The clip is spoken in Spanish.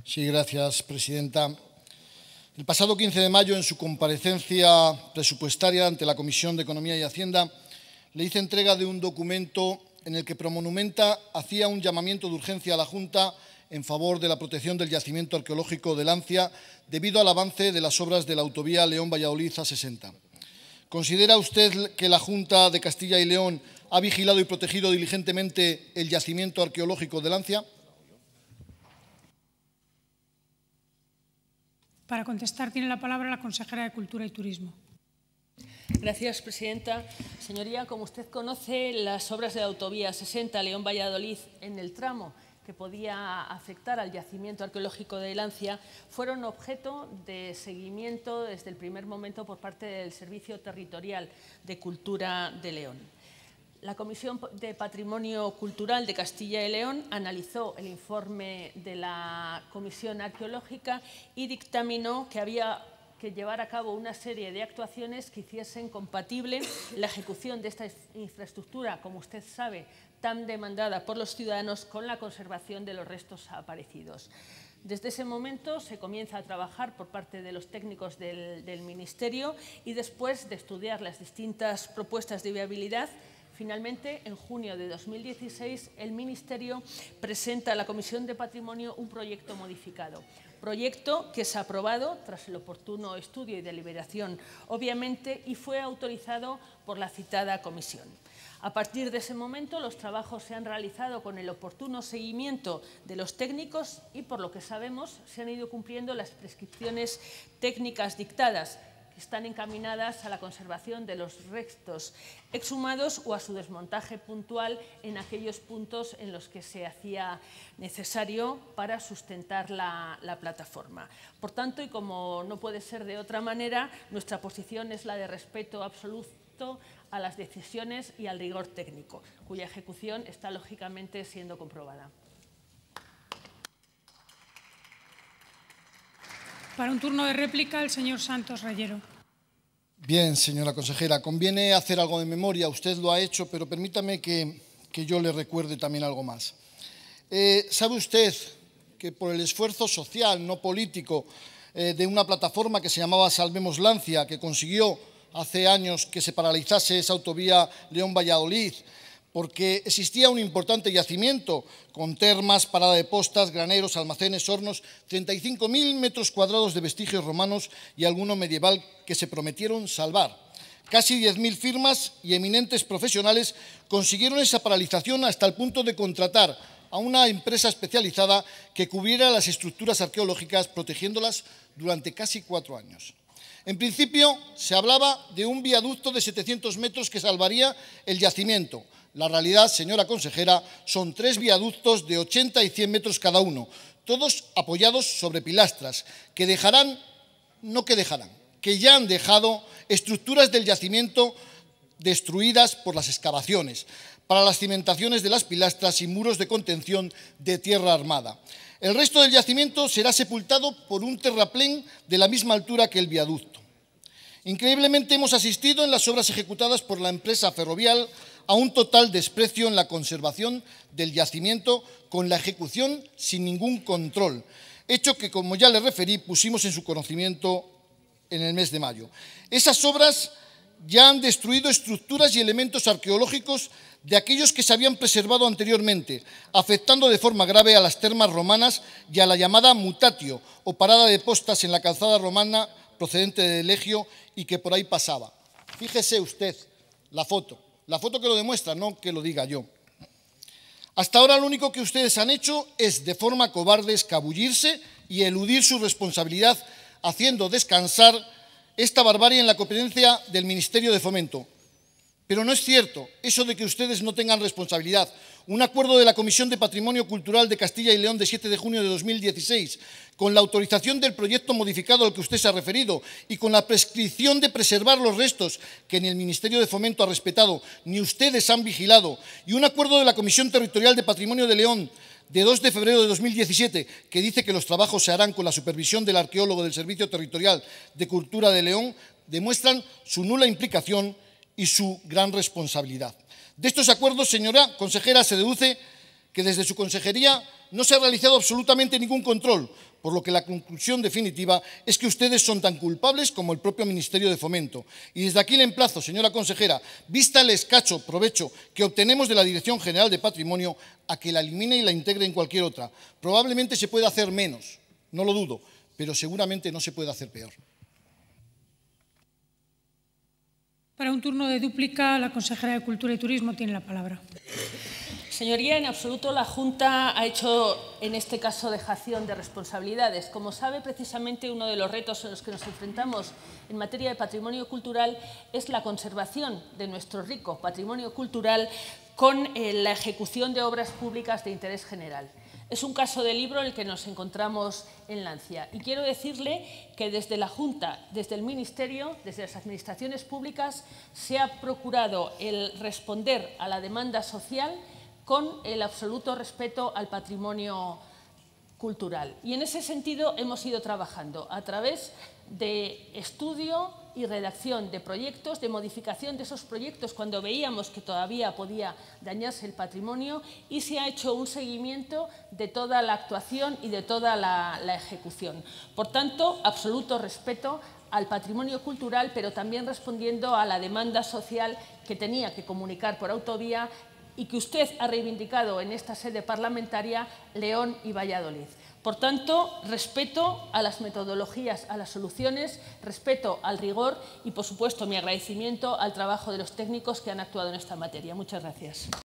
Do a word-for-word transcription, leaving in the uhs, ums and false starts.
Sí, gracias, presidenta. El pasado quince de mayo, en su comparecencia presupuestaria ante la Comisión de Economía y Hacienda, le hice entrega de un documento en el que Promonumenta hacía un llamamiento de urgencia a la Junta en favor de la protección del yacimiento arqueológico de Lancia debido al avance de las obras de la autovía León-Valladolid A sesenta. ¿Considera usted que la Junta de Castilla y León ha vigilado y protegido diligentemente el yacimiento arqueológico de Lancia? Para contestar tiene la palabra la consejera de Cultura y Turismo. Gracias, presidenta. Señoría, como usted conoce, las obras de la autovía sesenta León-Valladolid en el tramo que podía afectar al yacimiento arqueológico de Lancia fueron objeto de seguimiento desde el primer momento por parte del Servicio Territorial de Cultura de León. La Comisión de Patrimonio Cultural de Castilla y León analizó el informe de la Comisión Arqueológica y dictaminó que había que llevar a cabo una serie de actuaciones que hiciesen compatible la ejecución de esta infraestructura, como usted sabe, tan demandada por los ciudadanos, con la conservación de los restos aparecidos. Desde ese momento se comienza a trabajar por parte de los técnicos del, del Ministerio y después de estudiar las distintas propuestas de viabilidad, finalmente, en junio de dos mil dieciséis, el Ministerio presenta a la Comisión de Patrimonio un proyecto modificado. Proyecto que es aprobado tras el oportuno estudio y deliberación, obviamente, y fue autorizado por la citada comisión. A partir de ese momento, los trabajos se han realizado con el oportuno seguimiento de los técnicos y, por lo que sabemos, se han ido cumpliendo las prescripciones técnicas dictadas, que están encaminadas a la conservación de los restos exhumados o a su desmontaje puntual en aquellos puntos en los que se hacía necesario para sustentar la, la plataforma. Por tanto, y como no puede ser de otra manera, nuestra posición es la de respeto absoluto a las decisiones y al rigor técnico, cuya ejecución está lógicamente siendo comprobada. Para un turno de réplica, el señor Santos Reyero. Bien, señora consejera, conviene hacer algo de memoria. Usted lo ha hecho, pero permítame que, que yo le recuerde también algo más. Eh, ¿Sabe usted que por el esfuerzo social, no político, eh, de una plataforma que se llamaba Salvemos Lancia, que consiguió hace años que se paralizase esa autovía León-Valladolid, porque existía un importante yacimiento con termas, parada de postas, graneros, almacenes, hornos, treinta y cinco mil metros cuadrados de vestigios romanos y alguno medieval que se prometieron salvar? Casi diez mil firmas y eminentes profesionales consiguieron esa paralización hasta el punto de contratar a una empresa especializada que cubriera las estructuras arqueológicas, protegiéndolas durante casi cuatro años. En principio, se hablaba de un viaducto de setecientos metros que salvaría el yacimiento. La realidad, señora consejera, son tres viaductos de ochenta y cien metros cada uno, todos apoyados sobre pilastras, que dejarán, no que dejarán, que ya han dejado estructuras del yacimiento destruidas por las excavaciones, para las cimentaciones de las pilastras y muros de contención de tierra armada. El resto del yacimiento será sepultado por un terraplén de la misma altura que el viaducto. Increíblemente hemos asistido en las obras ejecutadas por la empresa Ferrovial a un total desprecio en la conservación del yacimiento, con la ejecución sin ningún control, hecho que, como ya le referí, pusimos en su conocimiento en el mes de mayo. Esas obras ya han destruido estructuras y elementos arqueológicos de aquellos que se habían preservado anteriormente, afectando de forma grave a las termas romanas y a la llamada mutatio, o parada de postas en la calzada romana procedente de Legio y que por ahí pasaba. Fíjese usted la foto, la foto que lo demuestra, no que lo diga yo. Hasta ahora lo único que ustedes han hecho es, de forma cobarde, escabullirse y eludir su responsabilidad, haciendo descansar esta barbarie en la competencia del Ministerio de Fomento. Pero no es cierto eso de que ustedes no tengan responsabilidad. Un acuerdo de la Comisión de Patrimonio Cultural de Castilla y León de siete de junio de dos mil dieciséis, con la autorización del proyecto modificado al que usted se ha referido y con la prescripción de preservar los restos que ni el Ministerio de Fomento ha respetado, ni ustedes han vigilado, y un acuerdo de la Comisión Territorial de Patrimonio de León de dos de febrero de dos mil diecisiete, que dice que los trabajos se harán con la supervisión del arqueólogo del Servicio Territorial de Cultura de León, demuestran su nula implicación y su gran responsabilidad. De estos acuerdos, señora consejera, se deduce que desde su consejería no se ha realizado absolutamente ningún control, por lo que la conclusión definitiva es que ustedes son tan culpables como el propio Ministerio de Fomento. Y desde aquí le emplazo, señora consejera, vista el escaso provecho que obtenemos de la Dirección General de Patrimonio, a que la elimine y la integre en cualquier otra. Probablemente se pueda hacer menos, no lo dudo, pero seguramente no se puede hacer peor. Para un turno de dúplica, la consejera de Cultura y Turismo tiene la palabra. Señoría, en absoluto la Junta ha hecho, en este caso, dejación de responsabilidades. Como sabe, precisamente uno de los retos en los que nos enfrentamos en materia de patrimonio cultural es la conservación de nuestro rico patrimonio cultural con eh, la ejecución de obras públicas de interés general. Es un caso de libro en el que nos encontramos en Lancia. Y quiero decirle que desde la Junta, desde el Ministerio, desde las administraciones públicas, se ha procurado el responder a la demanda social con el absoluto respeto al patrimonio cultural. Y en ese sentido hemos ido trabajando a través de estudio y redacción de proyectos, de modificación de esos proyectos cuando veíamos que todavía podía dañarse el patrimonio, y se ha hecho un seguimiento de toda la actuación y de toda la, la ejecución. Por tanto, absoluto respeto al patrimonio cultural, pero también respondiendo a la demanda social que tenía que comunicar por autovía y que usted ha reivindicado en esta sede parlamentaria, León y Valladolid. Por tanto, respeto a las metodologías, a las soluciones, respeto al rigor y, por supuesto, mi agradecimiento al trabajo de los técnicos que han actuado en esta materia. Muchas gracias.